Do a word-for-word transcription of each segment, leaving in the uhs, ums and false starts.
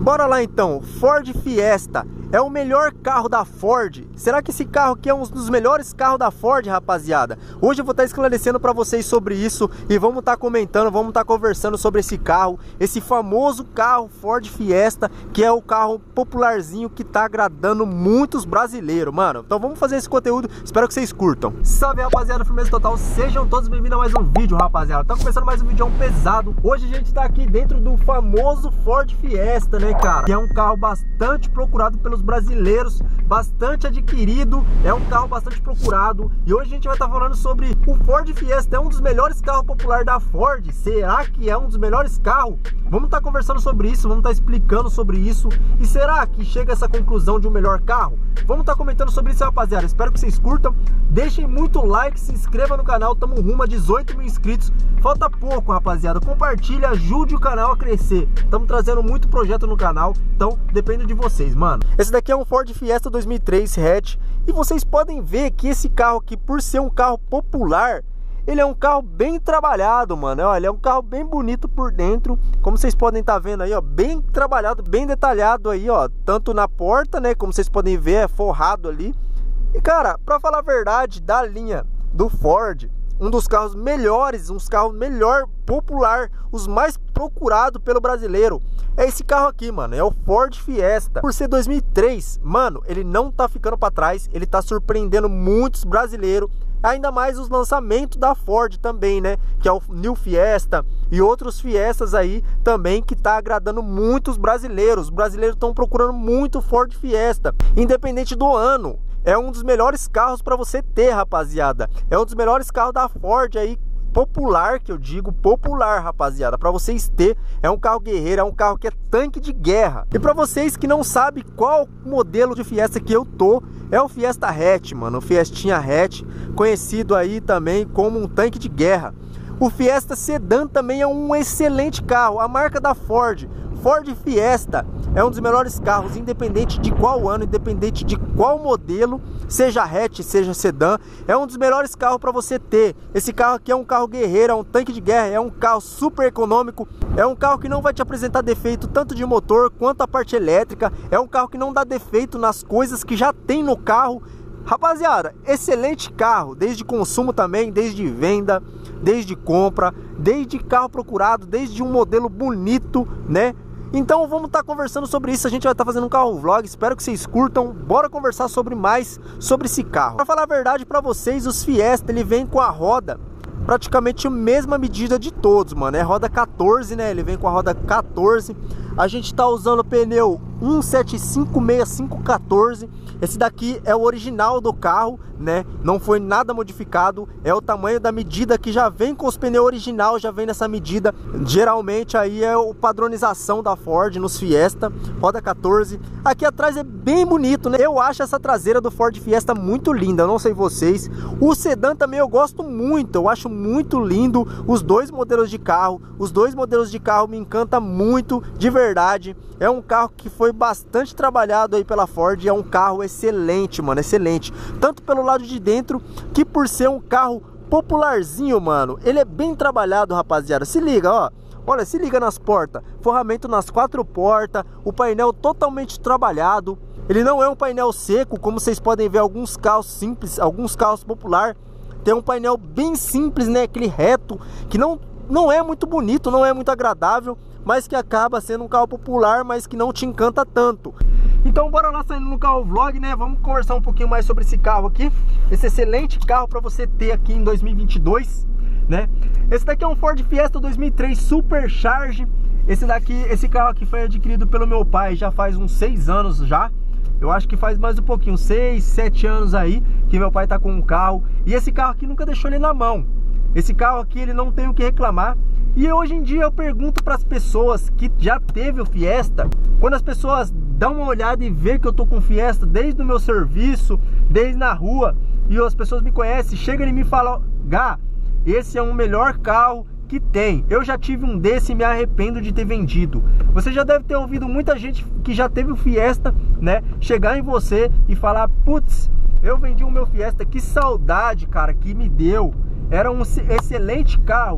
Bora lá então, Ford Fiesta é o melhor carro da Ford? Será que esse carro aqui é um dos melhores carros da Ford, rapaziada? Hoje eu vou estar esclarecendo para vocês sobre isso e vamos estar comentando, vamos estar conversando sobre esse carro, esse famoso carro Ford Fiesta, que é o carro popularzinho que tá agradando muitos brasileiros, mano. Então vamos fazer esse conteúdo, espero que vocês curtam. Salve, rapaziada, firmeza total, sejam todos bem-vindos a mais um vídeo, rapaziada. Tá começando mais um vídeo pesado. Hoje a gente tá aqui dentro do famoso Ford Fiesta, né, cara? Que é um carro bastante procurado pelos brasileiros, bastante adquirido, é um carro bastante procurado. E hoje a gente vai estar falando sobre o Ford Fiesta. É um dos melhores carros populares da Ford? Será que é um dos melhores carros? Vamos estar conversando sobre isso, vamos estar explicando sobre isso. E será que chega a essa conclusão de um melhor carro? Vamos estar comentando sobre isso, rapaziada. Espero que vocês curtam. Deixem muito like, se inscreva no canal. Estamos rumo a dezoito mil inscritos. Falta pouco, rapaziada. Compartilha, ajude o canal a crescer. Estamos trazendo muito projeto no canal, então depende de vocês, mano. Esse daqui é um Ford Fiesta dois mil e três hatch. E vocês podem ver que esse carro aqui, por ser um carro popular, ele é um carro bem trabalhado, mano. Olha, é um carro bem bonito por dentro. Como vocês podem estar vendo aí, ó, bem trabalhado, bem detalhado aí, ó. Tanto na porta, né, como vocês podem ver, é forrado ali. E, cara, pra falar a verdade, da linha do Ford, um dos carros melhores, uns carros melhor popular, os mais procurados pelo brasileiro, é esse carro aqui, mano. É o Ford Fiesta. Por ser dois mil e três, mano, ele não tá ficando pra trás. Ele tá surpreendendo muitos brasileiros. Ainda mais os lançamentos da Ford também, né? Que é o New Fiesta e outros Fiestas aí também, que tá agradando muitos brasileiros. Os brasileiros estão procurando muito Ford Fiesta, independente do ano. É um dos melhores carros para você ter, rapaziada. É um dos melhores carros da Ford aí, popular, que eu digo popular, rapaziada, para vocês ter. É um carro guerreiro, é um carro que é tanque de guerra. E para vocês que não sabem qual modelo de Fiesta que eu tô, é o Fiesta hatch, mano, o Fiestinha hatch, conhecido aí também como um tanque de guerra. O Fiesta Sedan também é um excelente carro, a marca da Ford. Ford Fiesta é um dos melhores carros, independente de qual ano, independente de qual modelo, seja hatch, seja sedã, é um dos melhores carros para você ter. Esse carro aqui é um carro guerreiro, é um tanque de guerra, é um carro super econômico, é um carro que não vai te apresentar defeito tanto de motor quanto a parte elétrica, é um carro que não dá defeito nas coisas que já tem no carro. Rapaziada, excelente carro, desde consumo também, desde venda, desde compra, desde carro procurado, desde um modelo bonito, né? Então vamos estar conversando sobre isso, a gente vai estar fazendo um carro vlog, espero que vocês curtam. Bora conversar sobre mais sobre esse carro. Para falar a verdade para vocês, os Fiesta, ele vem com a roda praticamente a mesma medida de todos, mano. É roda quatorze, né? Ele vem com a roda quatorze. A gente tá usando o pneu um sete cinco seis cinco um quatro. Esse daqui é o original do carro, né? Não foi nada modificado. É o tamanho da medida que já vem com os pneus original, já vem nessa medida. Geralmente aí é a padronização da Ford nos Fiesta, roda quatorze. Aqui atrás é bem bonito, né? Eu acho essa traseira do Ford Fiesta muito linda, eu não sei vocês. O sedã também eu gosto muito, eu acho muito lindo os dois modelos de carro. Os dois modelos de carro me encantam muito, de verdade. É um carro que foi bastante trabalhado aí pela Ford, é um carro excelente, mano, excelente. Tanto pelo lado de dentro, que por ser um carro popularzinho, mano, ele é bem trabalhado, rapaziada. Se liga, ó. Olha, se liga nas portas, forramento nas quatro portas, o painel totalmente trabalhado. Ele não é um painel seco, como vocês podem ver alguns carros simples, alguns carros popular. Tem um painel bem simples, né, aquele reto, que não, não é muito bonito, não é muito agradável, mas que acaba sendo um carro popular, mas que não te encanta tanto. Então bora lá saindo no carro vlog, né? Vamos conversar um pouquinho mais sobre esse carro aqui. Esse excelente carro para você ter aqui em dois mil e vinte e dois, né? Esse daqui é um Ford Fiesta dois mil e três Supercharge. Esse daqui, esse carro aqui foi adquirido pelo meu pai já faz uns seis anos já. Eu acho que faz mais um pouquinho, seis, sete anos aí que meu pai tá com um carro. E esse carro aqui nunca deixou ele na mão. Esse carro aqui ele não tem o que reclamar. E hoje em dia eu pergunto para as pessoas que já teve o Fiesta, quando as pessoas dão uma olhada e vê que eu tô com o Fiesta desde o meu serviço, desde na rua, e as pessoas me conhecem, chegam e me falam: Gá, esse é o melhor carro que tem. Eu já tive um desse e me arrependo de ter vendido. Você já deve ter ouvido muita gente que já teve o Fiesta, né, chegar em você e falar: putz, eu vendi o meu Fiesta, que saudade, cara, que me deu. Era um excelente carro.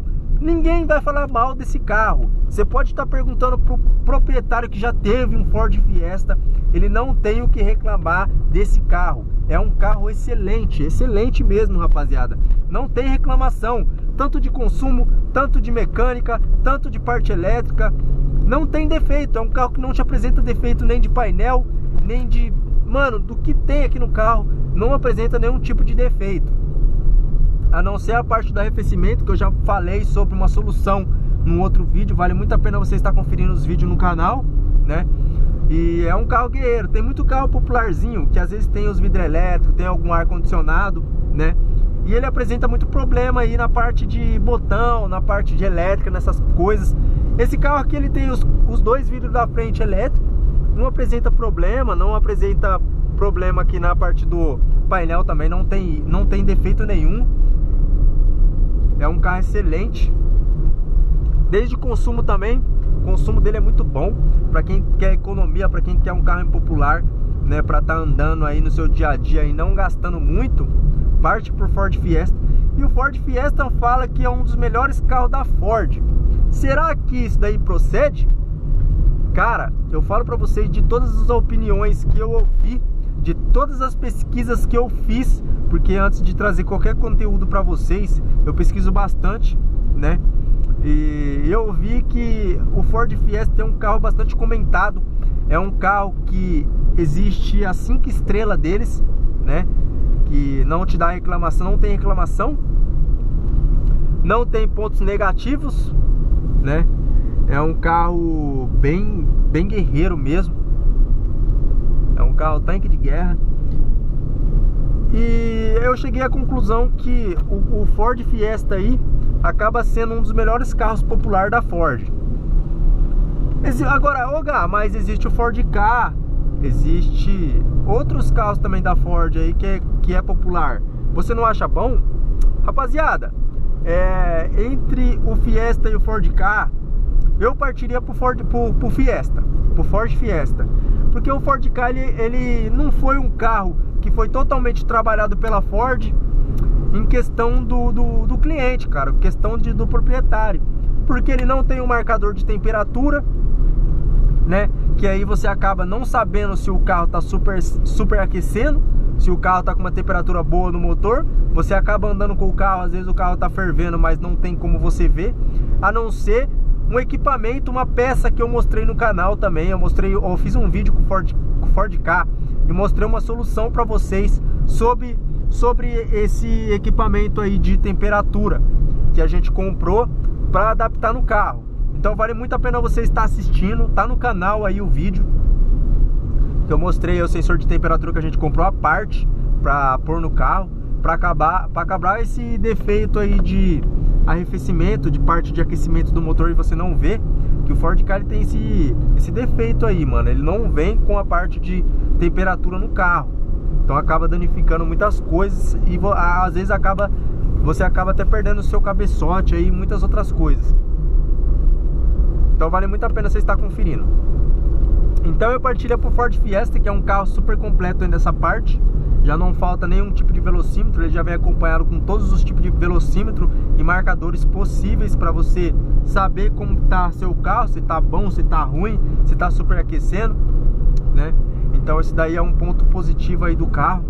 ninguém vai falar mal desse carro. Você pode estar perguntando pro proprietário que já teve um Ford Fiesta, ele não tem o que reclamar desse carro. É um carro excelente, excelente mesmo, rapaziada. Não tem reclamação, tanto de consumo, tanto de mecânica, tanto de parte elétrica. Não tem defeito, é um carro que não te apresenta defeito nem de painel, nem de... Mano, do que tem aqui no carro, não apresenta nenhum tipo de defeito. A não ser a parte do arrefecimento, que eu já falei sobre uma solução num outro vídeo. Vale muito a pena você estar conferindo os vídeos no canal, né? E é um carro guerreiro. Tem muito carro popularzinho, que às vezes tem os vidros elétricos, tem algum ar-condicionado, né? E ele apresenta muito problema aí na parte de botão, na parte de elétrica, nessas coisas. Esse carro aqui, ele tem os, os dois vidros da frente elétricos. Não apresenta problema, não apresenta problema aqui na parte do painel também. Não tem, não tem defeito nenhum. É um carro excelente. Desde consumo também, o consumo dele é muito bom. Para quem quer economia, para quem quer um carro impopular, né, para estar tá andando aí no seu dia a dia e não gastando muito, parte por Ford Fiesta. E o Ford Fiesta fala que é um dos melhores carros da Ford. Será que isso daí procede? Cara, eu falo para vocês de todas as opiniões que eu ouvi, de todas as pesquisas que eu fiz, porque antes de trazer qualquer conteúdo para vocês, eu pesquiso bastante, né? E eu vi que o Ford Fiesta é um carro bastante comentado. É um carro que existe a cinco estrelas deles, né? Que não te dá reclamação, não tem reclamação, não tem pontos negativos, né? É um carro bem, bem guerreiro mesmo. É um carro tanque de guerra. E eu cheguei à conclusão que o, o Ford Fiesta aí acaba sendo um dos melhores carros populares da Ford. Agora, Oga, mas existe o Ford Ka, existe outros carros também da Ford aí que é, que é popular. Você não acha bom? Rapaziada, é, entre o Fiesta e o Ford Ka, eu partiria pro, Ford, pro, pro Fiesta, pro Ford Fiesta. Porque o Ford Ka, ele, ele não foi um carro que foi totalmente trabalhado pela Ford em questão do, do, do cliente, cara, questão de, do proprietário. Porque ele não tem um marcador de temperatura, né? Que aí você acaba não sabendo se o carro tá super, super aquecendo, se o carro tá com uma temperatura boa no motor. Você acaba andando com o carro, às vezes o carro tá fervendo, mas não tem como você ver, a não ser um equipamento, uma peça que eu mostrei no canal também. Eu mostrei, eu fiz um vídeo com o Ford, com o Ford Ka e mostrei uma solução para vocês sobre, sobre esse equipamento aí de temperatura que a gente comprou para adaptar no carro. Então vale muito a pena você estar assistindo. Tá no canal aí o vídeo que eu mostrei o sensor de temperatura que a gente comprou à parte para pôr no carro, para acabar, para acabar esse defeito aí de arrefecimento, de parte de aquecimento do motor, e você não vê que o Ford Ka ele tem esse, esse defeito aí, mano. Ele não vem com a parte de temperatura no carro, então acaba danificando muitas coisas e às vezes acaba, você acaba até perdendo o seu cabeçote aí e muitas outras coisas. Então vale muito a pena você estar conferindo. Então eu partilho pro Ford Fiesta, que é um carro super completo aí nessa parte. Já não falta nenhum tipo de velocímetro, ele já vem acompanhado com todos os tipos de velocímetro e marcadores possíveis para você saber como tá seu carro, se tá bom, se tá ruim, se tá superaquecendo, né? Então esse daí é um ponto positivo aí do carro.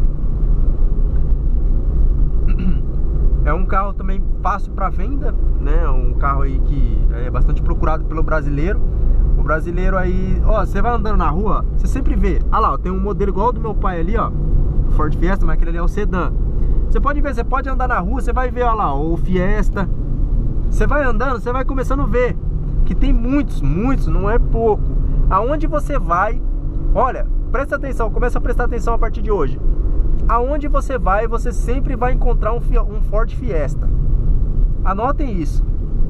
É um carro também fácil para venda, né? Um carro aí que é bastante procurado pelo brasileiro. O brasileiro aí, ó, você vai andando na rua, você sempre vê, ah lá, ó, tem um modelo igual ao do meu pai ali, ó, Ford Fiesta, mas aquele ali é o sedã. Você pode ver, você pode andar na rua, você vai ver, ó lá, o Fiesta. Você vai andando, você vai começando a ver que tem muitos, muitos, não é pouco. Aonde você vai, olha, presta atenção, começa a prestar atenção a partir de hoje. Aonde você vai, você sempre vai encontrar um, um Ford Fiesta. Anotem isso.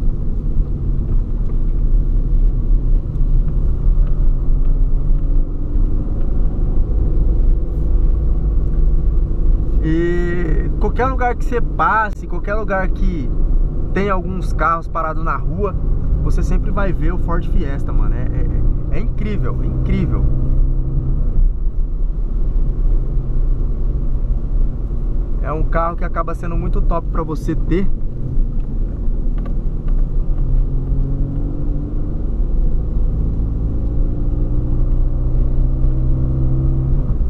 E qualquer lugar que você passe, qualquer lugar que tem alguns carros parados na rua, você sempre vai ver o Ford Fiesta, mano. É, é, é incrível, é incrível. É um carro que acaba sendo muito top pra você ter.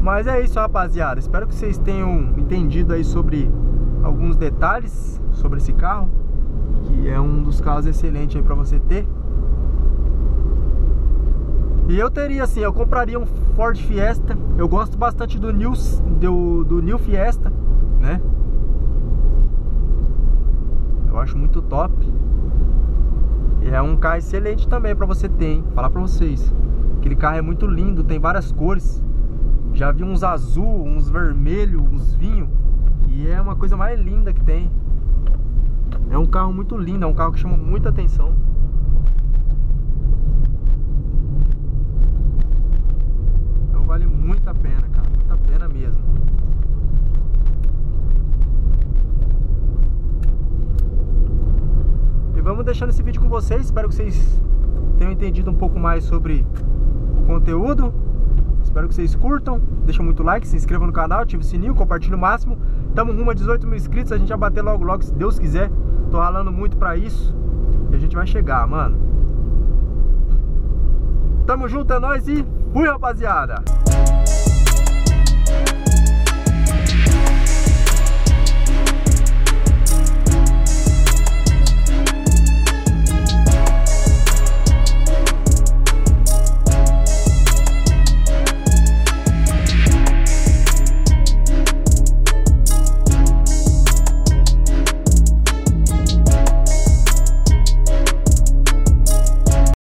Mas é isso, rapaziada. Espero que vocês tenham entendido aí sobre alguns detalhes sobre esse carro, que é um dos carros excelentes aí pra você ter. E eu teria assim, eu compraria um Ford Fiesta. Eu gosto bastante do New, do, do New Fiesta, né? Eu acho muito top. E é um carro excelente também pra você ter, hein? Falar pra vocês, aquele carro é muito lindo, tem várias cores. Já vi uns azul, uns vermelho, uns vinho, que é uma coisa mais linda que tem. É um carro muito lindo, é um carro que chama muita atenção. Então vale muito a pena, cara, muito a pena mesmo. E vamos deixando esse vídeo com vocês. Espero que vocês tenham entendido um pouco mais sobre o conteúdo. Espero que vocês curtam, deixa muito like, se inscreva no canal, ative o sininho, compartilhe o máximo. Tamo rumo a dezoito mil inscritos, a gente vai bater logo logo, se Deus quiser. Tô ralando muito pra isso e a gente vai chegar, mano. Tamo junto, é nóis e fui, rapaziada!